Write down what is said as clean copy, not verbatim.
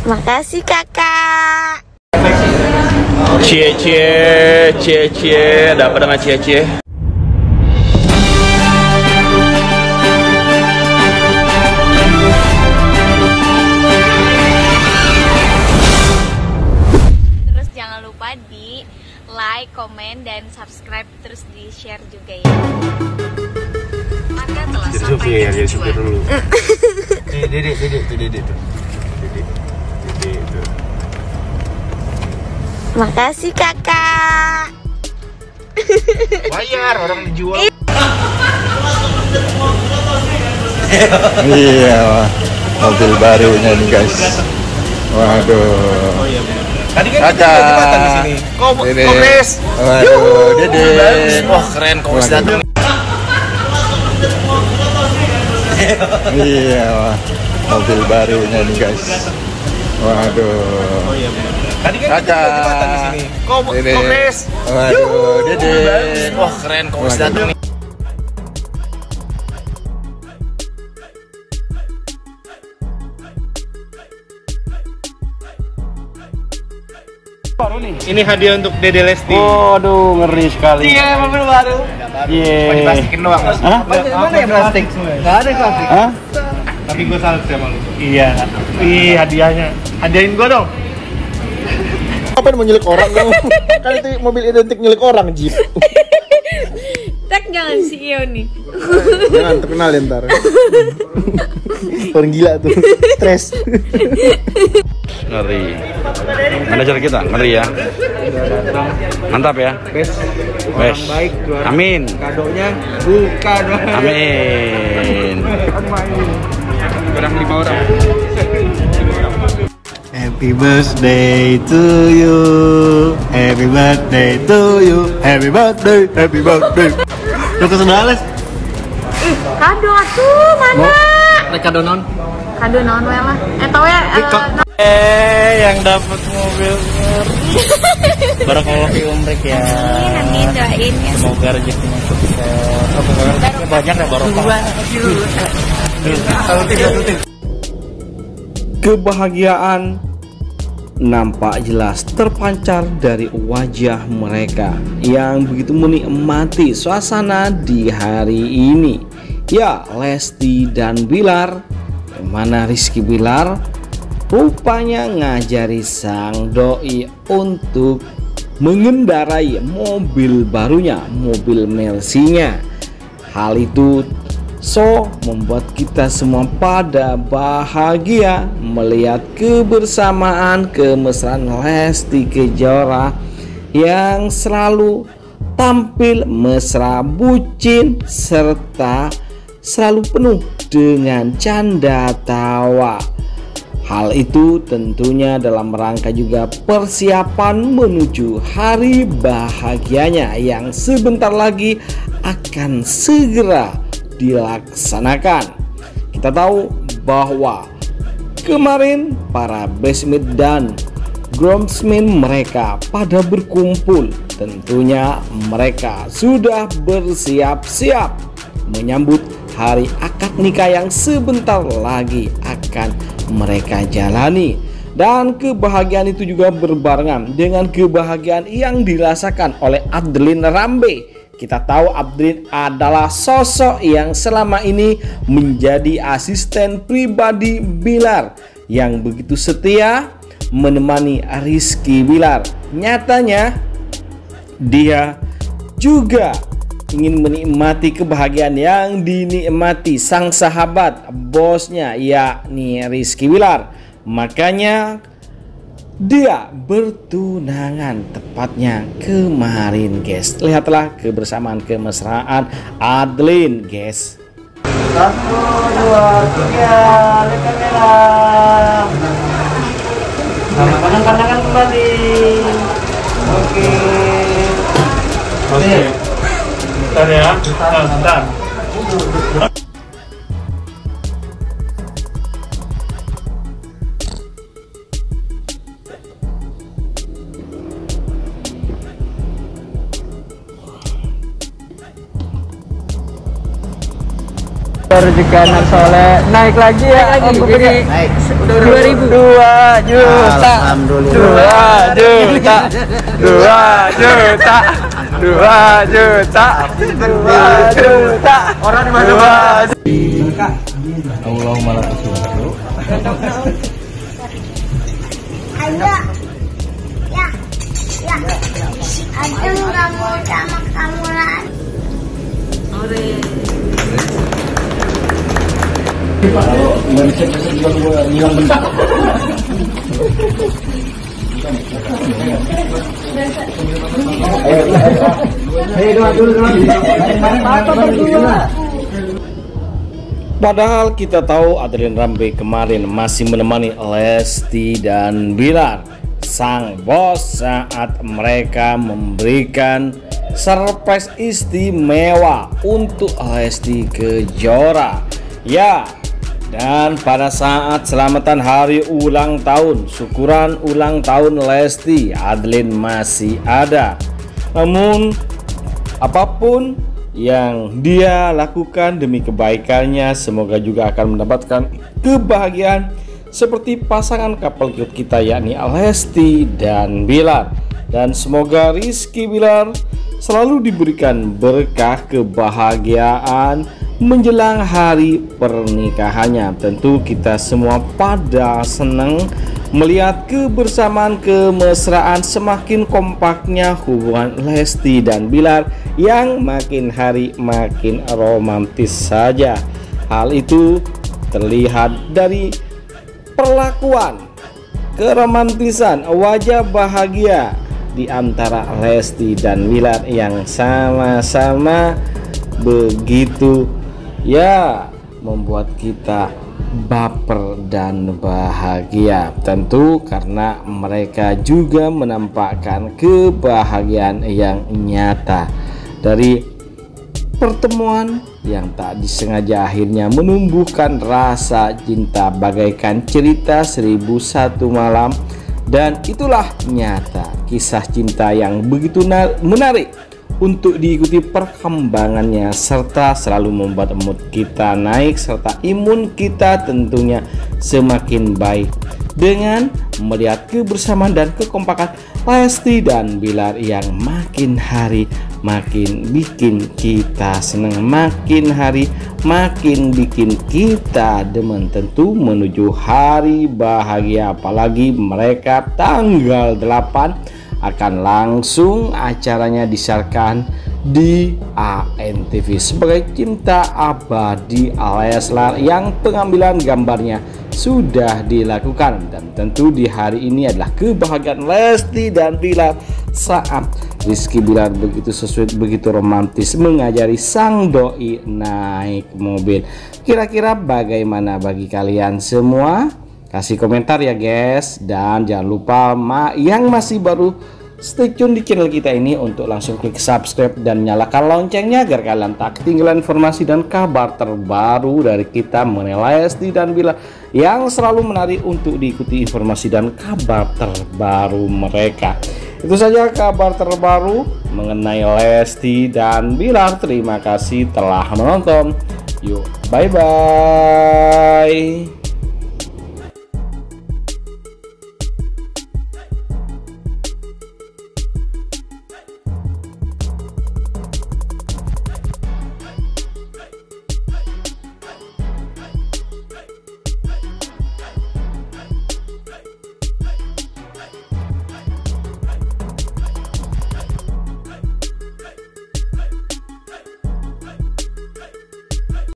Makasih kakak. Cie cie cie cie, ada apa dengan cie cie? Terus jangan lupa di like, komen, dan subscribe, terus di share juga ya. Anda telah sampai ke tujuan. Dedek tuh. Makasih kakak. Bayar orang dijual. Iya, mobil barunya nih guys. Waduh. Tadi kan kita jembatan di sini. Kongres. Waduh, Dede. Wah, keren kongres datang. Iya, mobil barunya nih guys. Waduh. Tadi kan kita jembatan di sini. Kongres. Waduh, Dede. Wah, keren kongres datang. Ini hadiah untuk Dede Lesti. Waduh, ngeri sekali. Iya, mobil baru. Iya. Plastikin doang. Hah? Mana ya plastik? Enggak ada plastik. Hah? Tapi gue salut sama lu. Iya. Ih, hadiahnya. Hadiahin gue dong. Apa yang mau nyulik orang kamu? Kan itu mobil identik nyulik orang, Jeep. Tak jangan CEO nih. Jangan terkenal ya ntar. Orang gila tuh. Stres. Ngeri. Mana cara kita? Ngeri ya. Mantap ya. Bes. Baik, Amin. kadonya bukan. Amin. Orang 5 orang. Happy birthday to you. Happy birthday to you. Happy birthday. Happy birthday. Lu kesendalas. Kado tuh mana? Kado non. Kado naon we lah. Tahu ya. Yang dapat mobil. Barakallahu fi umrik ya. Amin, doain ya. Semoga rezekinya sukses. Banyak ya barokah. Kebahagiaan nampak jelas terpancar dari wajah mereka yang begitu menikmati suasana di hari ini. Ya, Lesti dan Bilar. Mana Rizky Bilar rupanya ngajari sang doi untuk mengendarai mobil barunya, mobil Mercy-nya. Hal itu membuat kita semua pada bahagia melihat kebersamaan kemesraan Lesti Kejora yang selalu tampil mesra, bucin, serta selalu penuh dengan canda tawa. Hal itu tentunya dalam rangka juga persiapan menuju hari bahagianya yang sebentar lagi akan segera dilaksanakan. Kita tahu bahwa kemarin para bestmate dan groomsmen mereka pada berkumpul. Tentunya mereka sudah bersiap-siap menyambut hari akad nikah yang sebentar lagi akan mereka jalani. Dan kebahagiaan itu juga berbarengan dengan kebahagiaan yang dirasakan oleh Adeline Rambe. Kita tahu Adeline adalah sosok yang selama ini menjadi asisten pribadi Bilar yang begitu setia menemani Rizky Bilar. Nyatanya dia juga ingin menikmati kebahagiaan yang dinikmati sang sahabat bosnya, yakni Rizky Bilar. Makanya dia bertunangan tepatnya kemarin, guys. Lihatlah kebersamaan kemesraan Adeline, guys. 1, 2, 3, lihat kamera. Pandang-pandangan kembali. Oke. Bentar ya. Bentar. Rezeki anak soleh naik lagi ya. Naik lagi. Oh, Jadi Naik. 2.000. 2 juta. Alhamdulillah. 2 juta. 2 juta. 2 juta. 2 juta. Orang di mana? Allahumma lakal hamdu. Ayo, ya, Aduh nggak mau sama kamu lagi. Padahal kita tahu Adrian Rambe kemarin masih menemani Lesti dan Bilar, sang bos, saat mereka memberikan surprise istimewa untuk Lesti Kejora. Ya, dan pada saat selamatan hari ulang tahun, syukuran ulang tahun Lesti, Adlin masih ada. Namun apapun yang dia lakukan demi kebaikannya, semoga juga akan mendapatkan kebahagiaan seperti pasangan couple cute kita, yakni Lesti dan Bilar. Dan semoga Rizky Bilar selalu diberikan berkah kebahagiaan menjelang hari pernikahannya. Tentu kita semua pada senang melihat kebersamaan, kemesraan, semakin kompaknya hubungan Lesti dan Bilar yang makin hari makin romantis saja. Hal itu terlihat dari perlakuan, keromantisan, wajah bahagia di antara Lesti dan Bilar yang sama-sama begitu ya membuat kita baper dan bahagia. Tentu karena mereka juga menampakkan kebahagiaan yang nyata dari pertemuan yang tak disengaja akhirnya menumbuhkan rasa cinta bagaikan cerita 1001 malam. Dan itulah nyata kisah cinta yang begitu menarik untuk diikuti perkembangannya, serta selalu membuat mood kita naik serta imun kita tentunya semakin baik dengan melihat kebersamaan dan kekompakan Lesti dan Bilar yang makin hari makin bikin kita senang, makin hari makin bikin kita demen. Tentu menuju hari bahagia, apalagi mereka tanggal 8 akan langsung acaranya disiarkan di ANTV sebagai Cinta Abadi alias Leslar, yang pengambilan gambarnya sudah dilakukan. Dan tentu di hari ini adalah kebahagiaan Lesti dan Bilar saat Rizky Bilar begitu sesuai, begitu romantis mengajari sang doi naik mobil. Kira-kira bagaimana bagi kalian semua? Kasih komentar ya guys, dan jangan lupa yang masih baru stay tune di channel kita ini untuk langsung klik subscribe dan nyalakan loncengnya agar kalian tak ketinggalan informasi dan kabar terbaru dari kita mengenai Lesti dan Bilar yang selalu menarik untuk diikuti informasi dan kabar terbaru mereka. Itu saja kabar terbaru mengenai Lesti dan Bilar. Terima kasih telah menonton. Yuk, bye bye.